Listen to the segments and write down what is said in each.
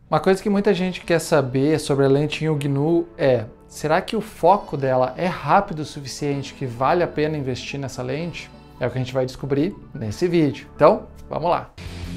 Uma coisa que muita gente quer saber sobre a lente Yongnuo é: será que o foco dela é rápido o suficiente que vale a pena investir nessa lente? É o que a gente vai descobrir nesse vídeo. Então, vamos lá!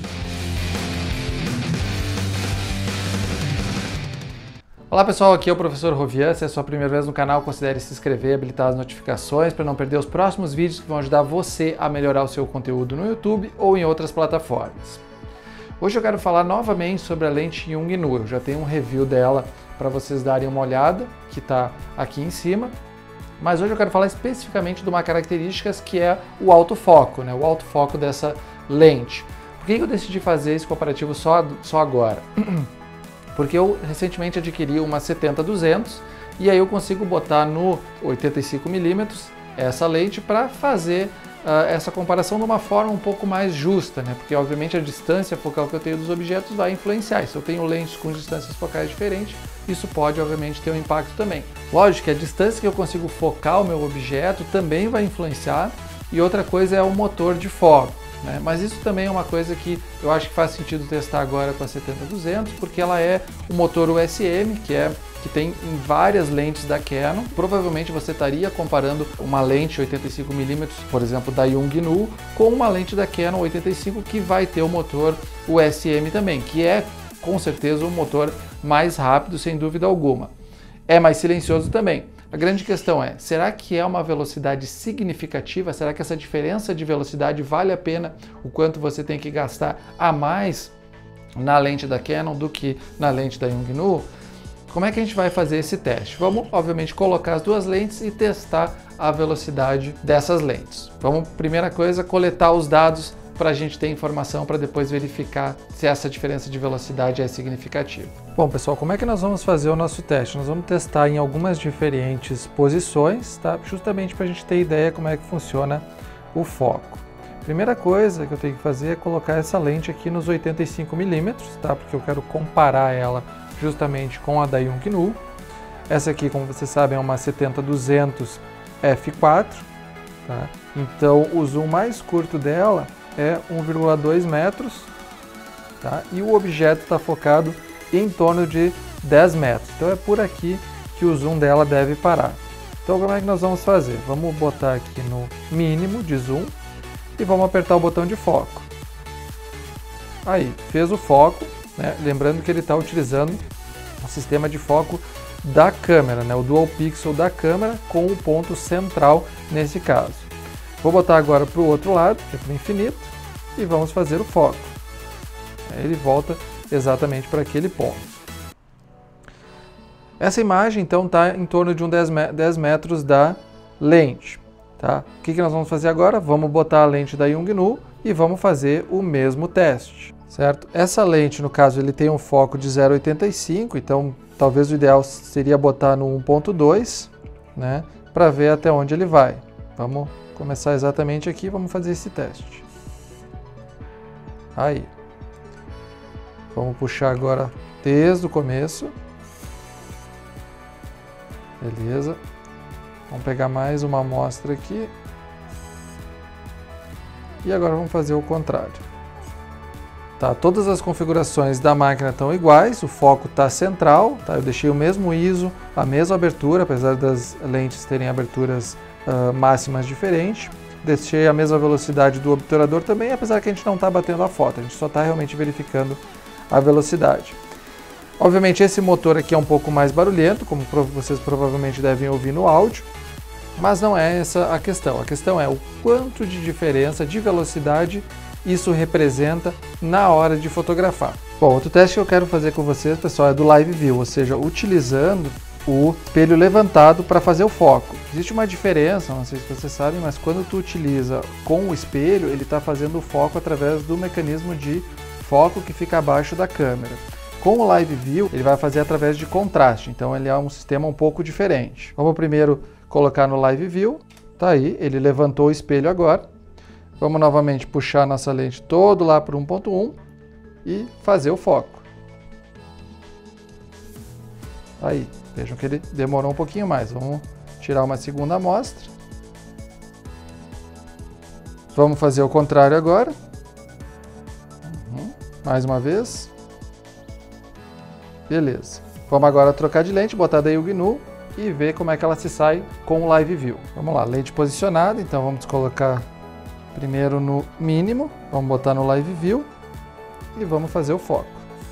Olá pessoal, aqui é o professor Rovian. Se é a sua primeira vez no canal, considere se inscrever e habilitar as notificações para não perder os próximos vídeos que vão ajudar você a melhorar o seu conteúdo no YouTube ou em outras plataformas. Hoje eu quero falar novamente sobre a lente Yongnuo. Eu já tenho um review dela para vocês darem uma olhada, que está aqui em cima. Mas hoje eu quero falar especificamente de uma característica que é o autofoco, né? O autofoco dessa lente. Por que eu decidi fazer esse comparativo só agora? Porque eu recentemente adquiri uma 70-200 e aí eu consigo botar no 85mm essa lente para fazer essa comparação de uma forma um pouco mais justa, né? Porque obviamente a distância focal que eu tenho dos objetos vai influenciar. Se eu tenho lentes com distâncias focais diferentes, isso pode obviamente ter um impacto também. Lógico que a distância que eu consigo focar o meu objeto também vai influenciar, e outra coisa é o motor de foco, né? Mas isso também é uma coisa que eu acho que faz sentido testar agora com a 70-200, porque ela é um motor USM, que tem em várias lentes da Canon. Provavelmente você estaria comparando uma lente 85mm, por exemplo, da Yongnuo, com uma lente da Canon 85 que vai ter o motor USM também, que é com certeza um motor mais rápido, sem dúvida alguma. É mais silencioso também. A grande questão é, será que é uma velocidade significativa? Será que essa diferença de velocidade vale a pena o quanto você tem que gastar a mais na lente da Canon do que na lente da Yongnuo? Como é que a gente vai fazer esse teste? Vamos, obviamente, colocar as duas lentes e testar a velocidade dessas lentes. Vamos, primeira coisa, coletar os dados para a gente ter informação para depois verificar se essa diferença de velocidade é significativa. Bom, pessoal, como é que nós vamos fazer o nosso teste? Nós vamos testar em algumas diferentes posições, tá? Justamente para a gente ter ideia como é que funciona o foco. Primeira coisa que eu tenho que fazer é colocar essa lente aqui nos 85mm, tá? Porque eu quero comparar ela justamente com a da Yongnuo. Essa aqui, como vocês sabem, é uma 70-200 f4, tá? Então o zoom mais curto dela é 1,2 metros, tá? E o objeto está focado em torno de 10 metros. Então é por aqui que o zoom dela deve parar. Então como é que nós vamos fazer? Vamos botar aqui no mínimo de zoom e vamos apertar o botão de foco. Aí, fez o foco, né? Lembrando que ele está utilizando o sistema de foco da câmera, né? O dual pixel da câmera com o ponto central nesse caso. Vou botar agora para o outro lado, que é para o infinito, e vamos fazer o foco. Aí ele volta exatamente para aquele ponto. Essa imagem, então, está em torno de 10 metros da lente. Tá? O que nós vamos fazer agora? Vamos botar a lente da Yongnuo e vamos fazer o mesmo teste. Certo? Essa lente, no caso, ele tem um foco de 0,85, então talvez o ideal seria botar no 1.2, né, para ver até onde ele vai. Vamos começar exatamente aqui, vamos fazer esse teste. Aí. Vamos puxar agora desde o começo. Beleza. Vamos pegar mais uma amostra aqui. E agora vamos fazer o contrário. Tá, todas as configurações da máquina estão iguais, o foco está central, tá? Eu deixei o mesmo ISO, a mesma abertura, apesar das lentes terem aberturas máximas diferentes. Deixei a mesma velocidade do obturador também, apesar que a gente não está batendo a foto, a gente só está realmente verificando a velocidade. Obviamente esse motor aqui é um pouco mais barulhento, como vocês provavelmente devem ouvir no áudio, mas não é essa a questão é o quanto de diferença de velocidade isso representa na hora de fotografar. Bom, outro teste que eu quero fazer com vocês, pessoal, é do Live View, ou seja, utilizando o espelho levantado para fazer o foco. Existe uma diferença, não sei se vocês sabem, mas quando tu utiliza com o espelho, ele está fazendo o foco através do mecanismo de foco que fica abaixo da câmera. Com o Live View, ele vai fazer através de contraste, então ele é um sistema um pouco diferente. Vamos primeiro colocar no Live View, tá aí, ele levantou o espelho agora. Vamos novamente puxar nossa lente todo lá para 1.1 e fazer o foco. Aí, vejam que ele demorou um pouquinho mais. Vamos tirar uma segunda amostra. Vamos fazer o contrário agora. Mais uma vez. Beleza. Vamos agora trocar de lente, botar da Yongnuo e ver como é que ela se sai com o Live View. Vamos lá, lente posicionada, então vamos colocar primeiro no mínimo, vamos botar no Live View e vamos fazer o foco.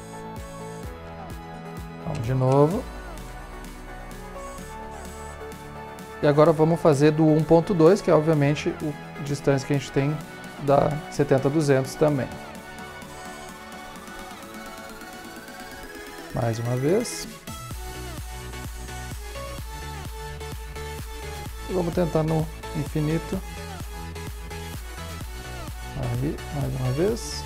Vamos de novo. E agora vamos fazer do 1.2, que é obviamente a distância que a gente tem da 70-200 também. Mais uma vez. E vamos tentar no infinito. Aí, mais uma vez.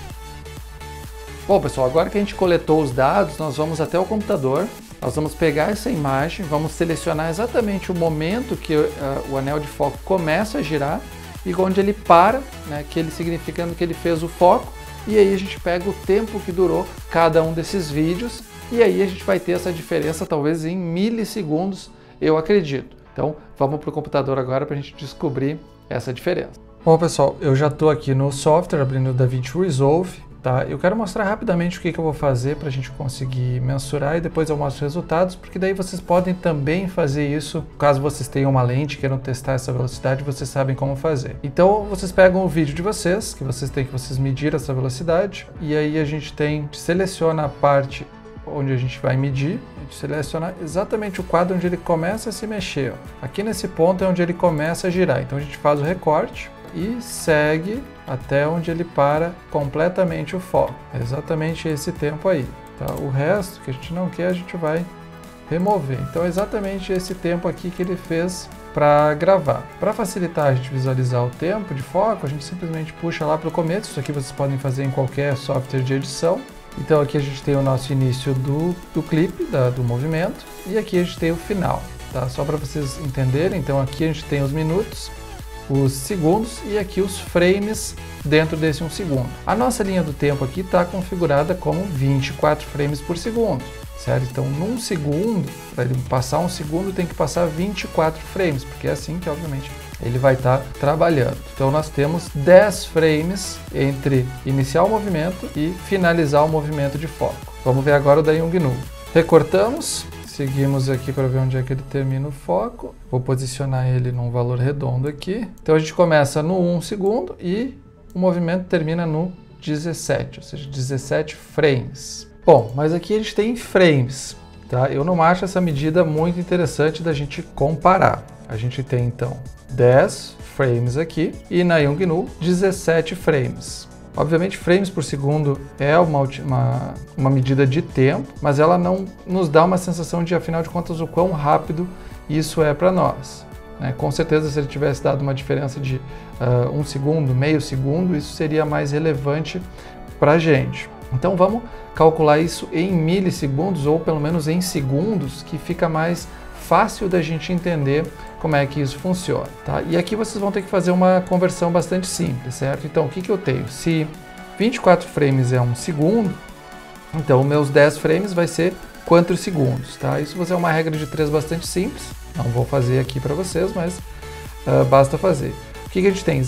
Bom, pessoal, agora que a gente coletou os dados, nós vamos até o computador. Nós vamos pegar essa imagem, vamos selecionar exatamente o momento que o anel de foco começa a girar e onde ele para, né, que ele significando que ele fez o foco. E aí a gente pega o tempo que durou cada um desses vídeos e aí a gente vai ter essa diferença talvez em milissegundos, eu acredito. Então vamos para o computador agora para a gente descobrir essa diferença. Bom, pessoal, eu já estou aqui no software abrindo o DaVinci Resolve. Tá? Eu quero mostrar rapidamente o que eu vou fazer para a gente conseguir mensurar e depois eu mostro os resultados, porque daí vocês podem também fazer isso, caso vocês tenham uma lente e queiram testar essa velocidade, vocês sabem como fazer. Então vocês pegam o vídeo de vocês, que vocês medir essa velocidade, e aí a gente seleciona a parte onde a gente vai medir, a gente seleciona exatamente o quadro onde ele começa a se mexer. Aqui nesse ponto é onde ele começa a girar, então a gente faz o recorte e segue até onde ele para completamente o foco. É exatamente esse tempo aí. Tá? O resto que a gente não quer, a gente vai remover. Então é exatamente esse tempo aqui que ele fez para gravar. Para facilitar a gente visualizar o tempo de foco, a gente simplesmente puxa lá para o começo. Isso aqui vocês podem fazer em qualquer software de edição. Então aqui a gente tem o nosso início do clipe, do movimento, e aqui a gente tem o final. Tá? Só para vocês entenderem, então aqui a gente tem os minutos, os segundos e aqui os frames dentro desse 1 segundo. A nossa linha do tempo aqui está configurada como 24 frames por segundo, certo? Então, num segundo, para ele passar 1 segundo, tem que passar 24 frames, porque é assim que, obviamente, ele vai estar trabalhando. Então, nós temos 10 frames entre iniciar o movimento e finalizar o movimento de foco. Vamos ver agora o da Yongnuo. Recortamos. Seguimos aqui para ver onde é que ele termina o foco. Vou posicionar ele num valor redondo aqui. Então a gente começa no 1 segundo e o movimento termina no 17, ou seja, 17 frames. Bom, mas aqui a gente tem frames, tá? Eu não acho essa medida muito interessante da gente comparar. A gente tem então 10 frames aqui e na Yongnuo 17 frames. Obviamente, frames por segundo é uma medida de tempo, mas ela não nos dá uma sensação de, afinal de contas, o quão rápido isso é para nós. Né? Com certeza, se ele tivesse dado uma diferença de 1 segundo, meio segundo, isso seria mais relevante para a gente. Então, vamos calcular isso em milissegundos, ou pelo menos em segundos, que fica mais fácil da gente entender como é que isso funciona, tá? E aqui vocês vão ter que fazer uma conversão bastante simples, certo? Então, o que eu tenho? Se 24 frames é 1 segundo, então meus 10 frames vai ser quantos segundos, tá? Isso é uma regra de 3 bastante simples, não vou fazer aqui para vocês, mas basta fazer. O que a gente tem?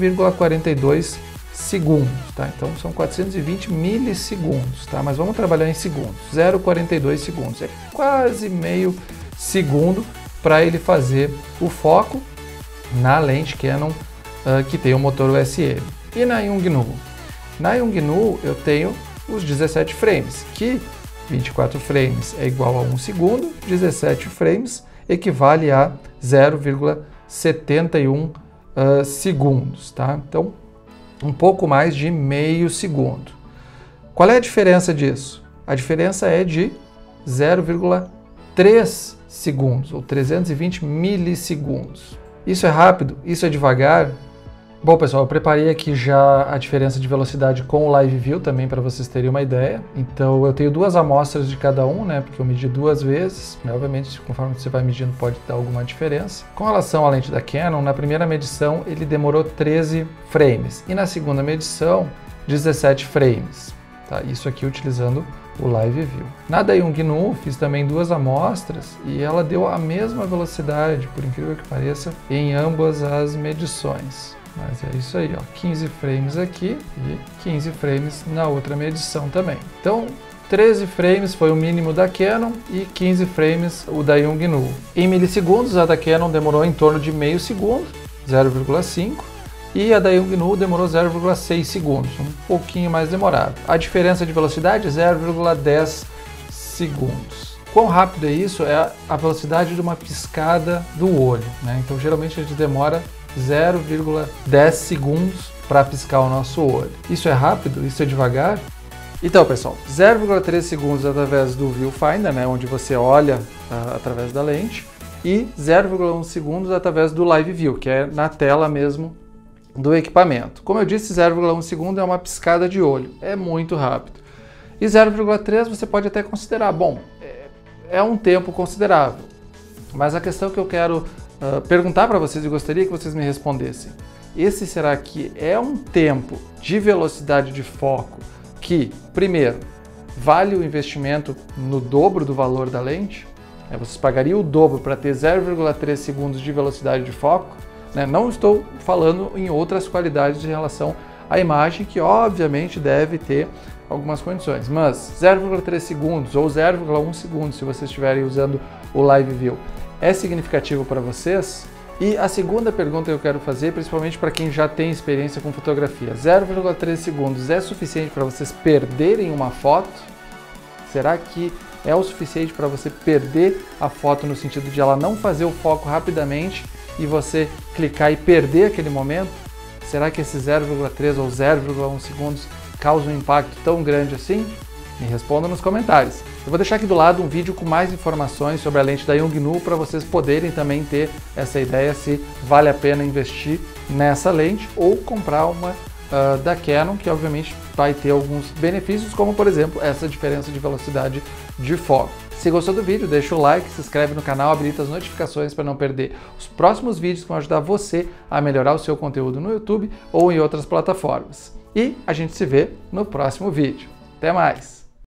0,42 segundos, tá? Então, são 420 milissegundos, tá? Mas vamos trabalhar em segundos. 0,42 segundos, é quase meio segundo para ele fazer o foco na lente Canon que tem o motor USM. E na Yongnuo? Na Yongnuo eu tenho os 17 frames, que 24 frames é igual a 1 segundo, 17 frames equivale a 0,71 segundos, tá? Então, um pouco mais de meio segundo. Qual é a diferença disso? A diferença é de 0,3 segundos, ou 320 milissegundos. Isso é rápido? Isso é devagar? Bom, pessoal, eu preparei aqui já a diferença de velocidade com o Live View também para vocês terem uma ideia. Então, eu tenho 2 amostras de cada um, né? Porque eu medi 2 vezes. E, obviamente, conforme você vai medindo, pode dar alguma diferença. Com relação à lente da Canon, na primeira medição ele demorou 13 frames. E na segunda medição, 17 frames. Tá? Isso aqui utilizando o Live View. Na da Yongnuo, fiz também 2 amostras e ela deu a mesma velocidade, por incrível que pareça, em ambas as medições. Mas é isso aí, ó, 15 frames aqui e 15 frames na outra medição também. Então, 13 frames foi o mínimo da Canon e 15 frames o da Yongnuo. Em milissegundos, a da Canon demorou em torno de meio segundo, 0,5, e a da Yongnuo demorou 0,6 segundos, um pouquinho mais demorado. A diferença de velocidade, 0,10 segundos. Quão rápido é isso? É a velocidade de uma piscada do olho, né? Então, geralmente a gente demora 0,10 segundos para piscar o nosso olho. Isso é rápido? Isso é devagar? Então, pessoal, 0,3 segundos através do viewfinder, né, onde você olha através da lente, e 0,1 segundos através do live view, que é na tela mesmo do equipamento. Como eu disse, 0,1 segundo é uma piscada de olho, é muito rápido. E 0,3 você pode até considerar, bom, é um tempo considerável. Mas a questão que eu quero perguntar para vocês e gostaria que vocês me respondessem, esse será que é um tempo de velocidade de foco que, primeiro, vale o investimento no dobro do valor da lente? Vocês pagariam o dobro para ter 0,3 segundos de velocidade de foco? Não estou falando em outras qualidades em relação à imagem, que obviamente deve ter algumas condições, mas 0,3 segundos ou 0,1 segundos, se vocês estiverem usando o Live View, é significativo para vocês? E a segunda pergunta que eu quero fazer, principalmente para quem já tem experiência com fotografia, 0,3 segundos é suficiente para vocês perderem uma foto? Será que é o suficiente para você perder a foto no sentido de ela não fazer o foco rapidamente e você clicar e perder aquele momento? Será que esse 0,3 ou 0,1 segundos causa um impacto tão grande assim? Me responda nos comentários. Eu vou deixar aqui do lado um vídeo com mais informações sobre a lente da Yongnuo para vocês poderem também ter essa ideia se vale a pena investir nessa lente ou comprar uma da Canon, que obviamente vai ter alguns benefícios, como por exemplo essa diferença de velocidade de foco. Se gostou do vídeo, deixa o like, se inscreve no canal, habilita as notificações para não perder os próximos vídeos que vão ajudar você a melhorar o seu conteúdo no YouTube ou em outras plataformas. E a gente se vê no próximo vídeo. Até mais!